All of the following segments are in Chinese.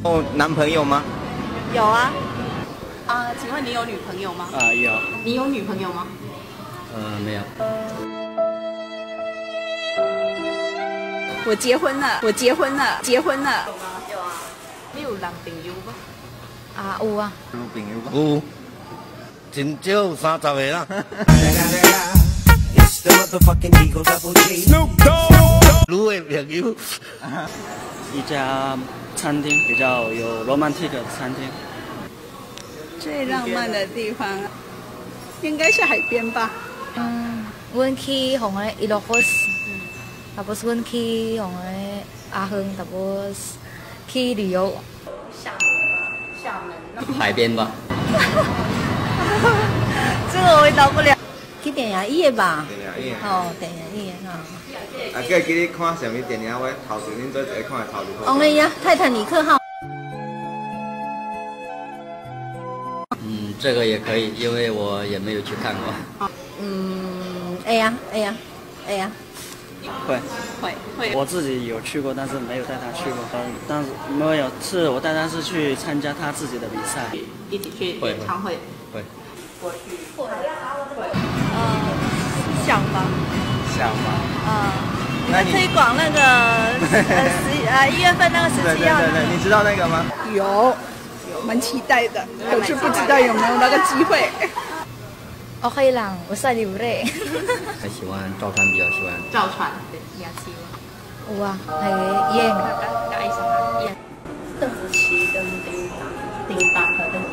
哦，男朋友吗？ 有啊。请问你有女朋友吗？ 有。 你有女朋友吗？ 没有。 我结婚了，我结婚了，结婚了。有啊。你有男朋友吗？ 有啊。 有朋友吗？ 有，真少30个啦。女的朋友。 一家餐厅比较有 romantic 的餐厅。 最浪漫的地方应该是海边吧。 阮去红的伊洛霍斯，tapos阮去红的阿亨，tapos去旅游。 厦门。 海边吧。 这个我回答不了。去电影院吧。 电影院。 电影院记你看什么电影？我头前恁做一个看的头就好。 哎呀，泰坦尼克号。 这个也可以，因为我也没有去看过。 哎呀。 会。 我自己有去过，但是没有带他去过。但是没有，是我带他是去参加他自己的比赛。 一起去演唱会。 会。 我去。会。想吧。 想吧。 那推广那个1月份那个17号。 对，你知道那个吗？ 有，蛮期待的，可是不知道有没有那个机会。 OK 啦，我晒你不累。 还喜欢赵传，比较喜欢赵传。 有啊，系演。 邓紫棋跟丁当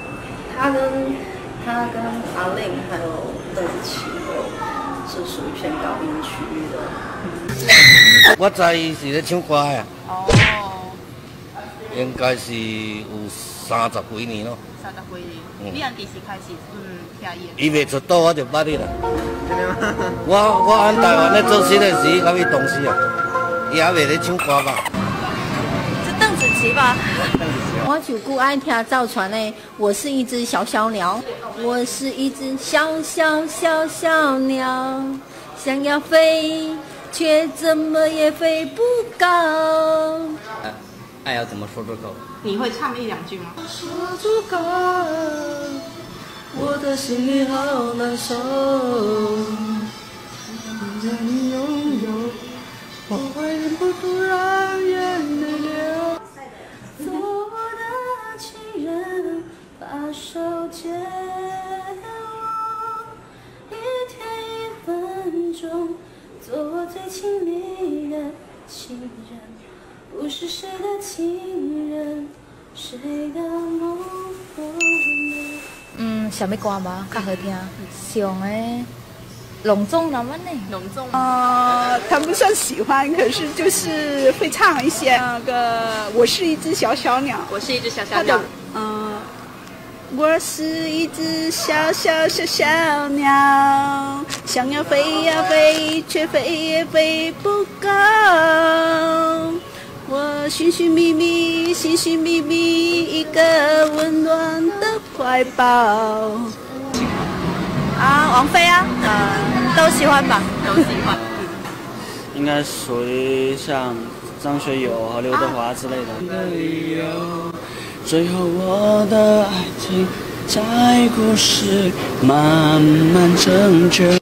他跟阿令还有邓紫棋是属于偏高音区域的。 我知伊是咧唱歌呀。应该是有30几年咯。 30几年。你按几时开始听伊？ 伊未出道我就捌你啦。我按台湾咧做新的时，甲伊同时啊，伊还未咧唱歌吧？ 是邓紫棋吧？ 我就顾爱听赵传的《我是一只小小鸟》，我是一只小小小小鸟，想要飞，却怎么也飞不高。 爱要怎么说出口？ 你会唱1、2句吗？ 说出口，我的心里好难受，让你拥有，我会忍不住让眼泪流。做我的情人，把手借我，1天1分钟，做我最亲密的情人，不是谁的情人，谁的梦人。 什么歌吧，较好听？上诶，隆重难问呢。 隆重。 谈不上喜欢，可是就是会唱一些那个《我是一只小小鸟》。 我是一只小小鸟。 我是一只小小小小鸟，想要飞呀飞，却飞也飞不高。我寻寻觅觅，寻寻觅觅一个温暖的怀抱。 王菲啊， 都喜欢吧？ 都喜欢。 应该属于像张学友和刘德华之类的。最后我的爱情在故事慢慢成就。